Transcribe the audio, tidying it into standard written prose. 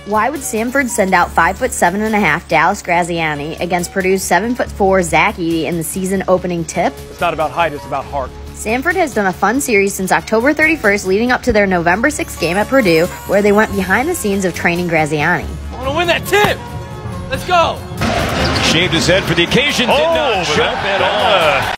Why would Samford send out 5'7.5" Dallas Graziani against Purdue's 7'4" Zach Edey in the season opening tip? It's not about height, it's about heart. Samford has done a fun series since October 31st leading up to their November 6th game at Purdue, where they went behind the scenes of training Graziani. I want to win that tip! Let's go! Shaved his head for the occasion, did not show up at all.